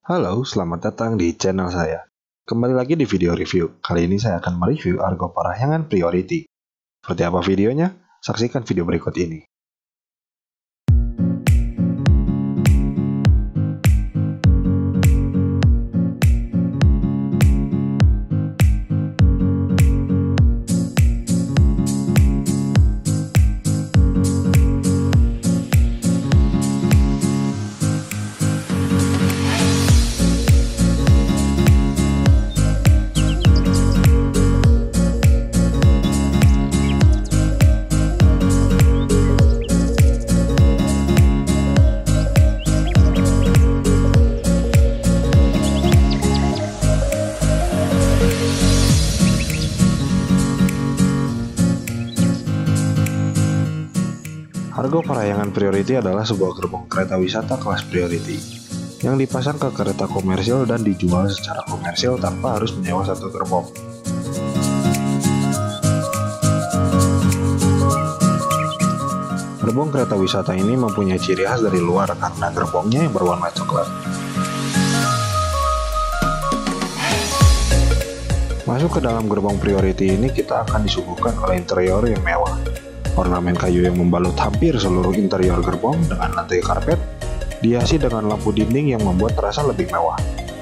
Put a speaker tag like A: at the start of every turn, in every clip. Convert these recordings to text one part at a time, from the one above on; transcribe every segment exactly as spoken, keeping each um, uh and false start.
A: Halo, selamat datang di channel saya. Kembali lagi di video review. Kali ini saya akan mereview Argo Parahyangan Priority. Seperti apa videonya? Saksikan video berikut ini. Argo Parahyangan Priority adalah sebuah gerbong kereta wisata kelas Priority yang dipasang ke kereta komersial dan dijual secara komersial tanpa harus menyewa satu gerbong. Gerbong kereta wisata ini mempunyai ciri khas dari luar karena gerbongnya yang berwarna coklat. Masuk ke dalam gerbong Priority ini kita akan disuguhkan oleh interior yang mewah. Ornamen kayu yang membalut hampir seluruh interior gerbong dengan lantai karpet, dihiasi dengan lampu dinding yang membuat terasa lebih mewah.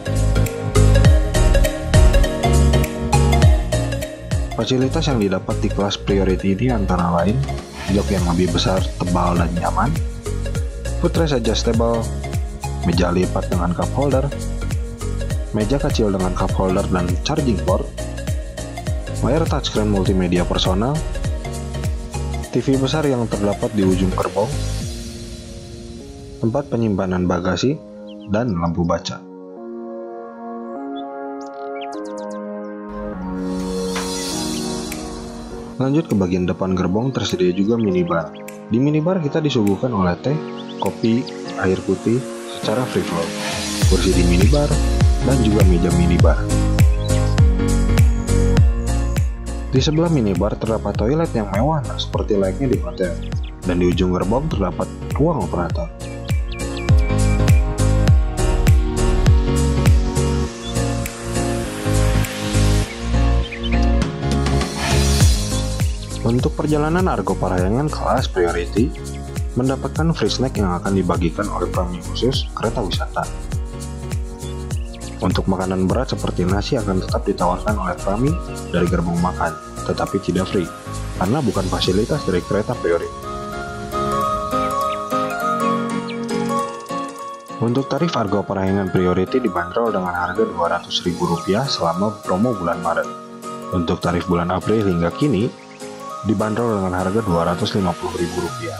A: Fasilitas yang didapat di kelas Priority ini antara lain jok yang lebih besar, tebal, dan nyaman, footrest adjustable, meja lipat dengan cup holder, meja kecil dengan cup holder dan charging port, layar touchscreen multimedia personal, T V besar yang terdapat di ujung gerbong, tempat penyimpanan bagasi, dan lampu baca. Lanjut ke bagian depan gerbong, tersedia juga minibar. Di minibar kita disuguhkan oleh teh, kopi, air putih secara free flow, kursi di minibar, dan juga meja minibar. Di sebelah minibar terdapat toilet yang mewah seperti layaknya di hotel, dan di ujung gerbong terdapat ruang operator. Untuk perjalanan Argo Parahyangan kelas Priority mendapatkan free snack yang akan dibagikan oleh premi khusus kereta wisata. Untuk makanan berat seperti nasi akan tetap ditawarkan oleh kami dari gerbong makan, tetapi tidak free, karena bukan fasilitas dari kereta Priority. Untuk tarif Argo Parahyangan Priority dibanderol dengan harga dua ratus ribu rupiah selama promo bulan Maret. Untuk tarif bulan April hingga kini, dibanderol dengan harga dua ratus lima puluh ribu rupiah.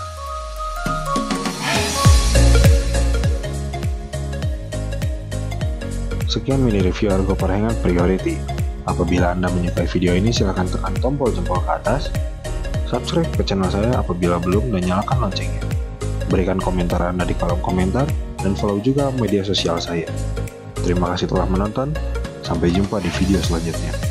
A: Sekian mini review Argo Parahyangan Priority. Apabila Anda menyukai video ini, silahkan tekan tombol jempol ke atas, subscribe ke channel saya apabila belum, dan nyalakan loncengnya. Berikan komentar Anda di kolom komentar, dan follow juga media sosial saya. Terima kasih telah menonton, sampai jumpa di video selanjutnya.